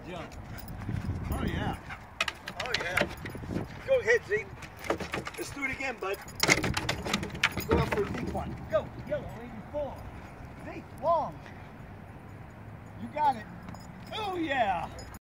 jump. Oh, yeah. Oh, yeah. Go ahead, Zeke. Let's do it again, bud. Go out for a deep one. Go, yellow, 84. Zeke, long. You got it. Oh, yeah.